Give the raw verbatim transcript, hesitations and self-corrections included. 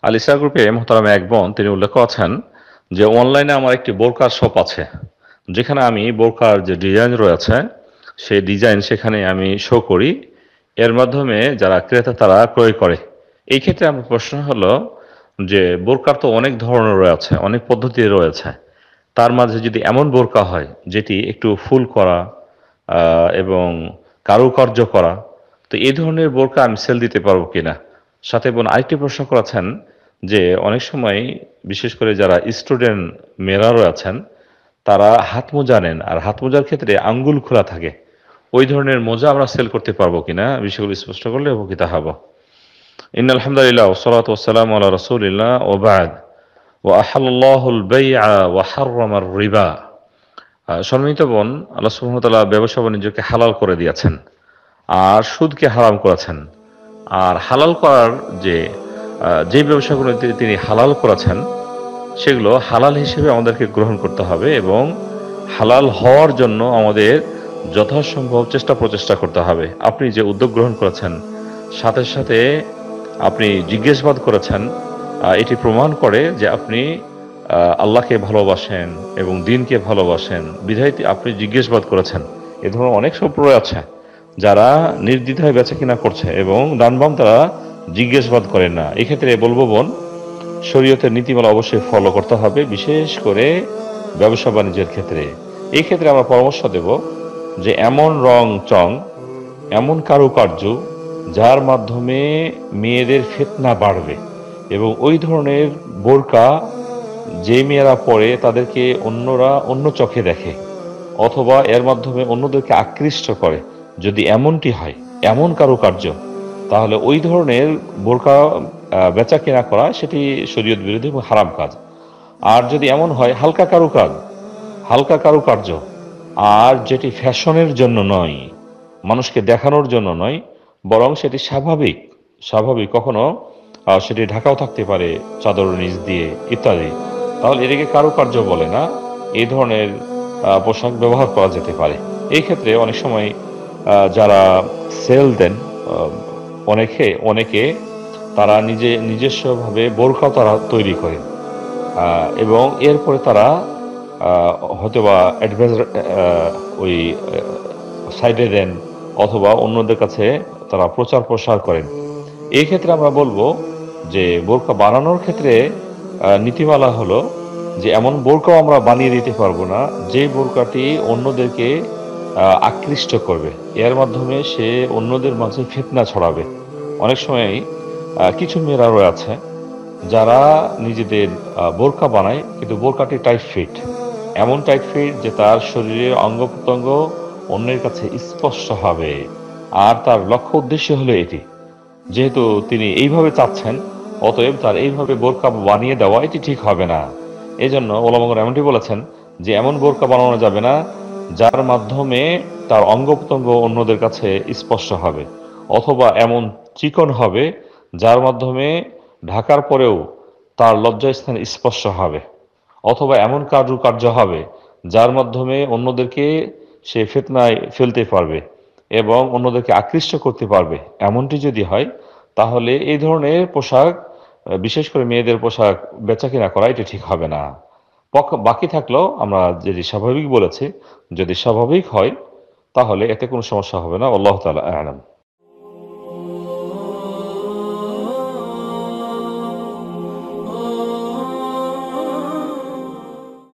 আল-ইসলাহ গ্রুপে মোহতারাম এক বোন তিনি উল্লেখ করেছেন যে অনলাইনে আমার একটি বোরকার শপ আছে, যেখানে আমি বোরকার যে ডিজাইন রয়েছে সেই ডিজাইন সেখানে আমি শো করি। এর মাধ্যমে যারা ক্রেতা তারা ক্রয় করে। এই ক্ষেত্রে আমার প্রশ্ন হলো যে বোরকার তো অনেক ধরনের রয়েছে, অনেক পদ্ধতি রয়েছে। তার মাঝে যদি এমন বোরকা হয় যেটি একটু ফুল করা আহ, এবং কারুকার্য করা, তো এই ধরনের বোরকা আমি সেল দিতে পারবো কিনা। সাথে বোন আরেকটি প্রশ্ন করেছেন যে অনেক সময় বিশেষ করে যারা স্টুডেন্ট মেয়েরা রয়েছেন তারা হাত মোজা নেন, আর হাত মোজার ক্ষেত্রে আঙ্গুল খোলা থাকে। ওই ধরনের মোজা আমরা সেল করতে পারবো কিনা, বিষয়গুলো স্পষ্ট করলে উপকৃত হব। ইন আলহামদুলিল্লাহ ওয়াসসালাতু ওয়াসসালামু আলা রাসূলিল্লাহ ওয়া বা'দ ওয়া আহাল্লাহুল বাই'a ওয়া হাররামার রিবা। আহ, সম্মানিত বোন, আল্লাহ সুবহানাহু ওয়া তাআলা ব্যবসা বাণিজ্যকে হালাল করে দিয়েছেন আর সুদকে হারাম করেছেন। আর হালাল করার যে আহ, যে ব্যবসাগুলো তি- তিনি হালাল করেছেন সেগুলো হালাল হিসেবে আমাদেরকে গ্রহণ করতে হবে এবং হালাল হওয়ার জন্য আমাদের যথাসম্ভব চেষ্টা প্রচেষ্টা করতে হবে। আপনি যে উদ্যোগ গ্রহণ করেছেন, সাথে সাথে আপনি জিজ্ঞাসাবাদ করেছেন, আহ, এটি প্রমাণ করে যে আপনি আহ, আল্লাহকে ভালোবাসেন এবং দিনকে ভালোবাসেন, বিধায় আপনি জিজ্ঞাসাবাদ করেছেন। এ ধরনের অনেক সম্প্রদায় আছে যারা নির্দ্বিধায় বেচা কিনা করছে এবং ডান বাম তারা জিজ্ঞাসাবাদ করেন না। এক্ষেত্রে বলবো বোন, শরীয়তের নীতিমালা অবশ্যই ফলো করতে হবে, বিশেষ করে ব্যবসা বাণিজ্যের ক্ষেত্রে। এই ক্ষেত্রে আমরা পরামর্শ দেব যে এমন রং চং, এমন কারুকার্য যার মাধ্যমে মেয়েদের ফিতনা বাড়বে এবং ওই ধরনের বোরকা যে মেয়েরা পরে তাদেরকে অন্যরা অন্য চোখে দেখে অথবা এর মাধ্যমে অন্যদেরকে আকৃষ্ট করে, যদি এমনটি হয়, এমন কারুকার্য, তাহলে ওই ধরনের বোরকা আহ, বেচা কেনা করা সেটি শরীয়ত বিরোধী এবং হারাম কাজ। আর যদি এমন হয় হালকা কারুকাজ, হালকা কারুকার্য, আর যেটি ফ্যাশনের জন্য নয়, মানুষকে দেখানোর জন্য নয়, বরং সেটি স্বাভাবিক, স্বাভাবিক কখনো আহ, সেটি ঢাকাও থাকতে পারে চাদর নিচ দিয়ে ইত্যাদি, তাহলে এটাকে কারুকার্য বলে না। এই ধরনের আহ, পোশাক ব্যবহার করা যেতে পারে। এই ক্ষেত্রে অনেক সময় আহ, যারা সেল দেন, আহ, অনেকে অনেকে তারা নিজে নিজস্বভাবে বোরকা তারা তৈরি করেন আহ, এবং এরপরে তারা আহ, হয়তোবা অ্যাডভার্টাইজ ওই সাইডে দেন অথবা অন্যদের কাছে তারা প্রচার প্রসার করেন। এই ক্ষেত্রে আমরা বলবো যে বোরকা বানানোর ক্ষেত্রে আহ, নীতিমালা হলো যে এমন বোরকাও আমরা বানিয়ে দিতে পারবো না যে বোরকাটি অন্যদেরকে আহ, আকৃষ্ট করবে, এর মাধ্যমে সে অন্যদের মাঝে ফিতনা ছড়াবে। অনেক সময় আহ, কিছু মেয়েরা রয়েছে যারা নিজেদের আহ, বোরকা বানায়, কিন্তু বোরকাটি টাইট ফিট, এমন টাইট ফিট যে তার শরীরের অঙ্গ প্রত্যঙ্গ অন্যের কাছে স্পষ্ট হবে। আর তার লক্ষ্য উদ্দেশ্য হলো এটি, যেহেতু তিনি এইভাবে চাচ্ছেন, অতএব তার এইভাবে বোরকা বানিয়ে দেওয়া এটি ঠিক হবে না। এই জন্য ওলামাগণ এমনটি বলেছেন যে এমন বোরকা বানানো যাবে না যার মাধ্যমে তার অঙ্গ প্রত্যঙ্গ অন্যদের কাছে স্পষ্ট হবে, অথবা এমন চিকন হবে যার মাধ্যমে ঢাকার পরেও তার লজ্জাস্থান স্পর্শ হবে, অথবা এমন কার্যকার্য হবে যার মাধ্যমে অন্যদেরকে সে ফিতনায় ফেলতে পারবে এবং অন্যদেরকে আকৃষ্ট করতে পারবে। এমনটি যদি হয় তাহলে এই ধরনের পোশাক, আহ, বিশেষ করে মেয়েদের পোশাক বেচা কিনা করা এটা ঠিক হবে না। পক- বাকি থাকলেও আমরা যদি স্বাভাবিক বলেছি, যদি স্বাভাবিক হয় তাহলে এতে কোনো সমস্যা হবে না। আল্লাহ তাআলা আ'লাম।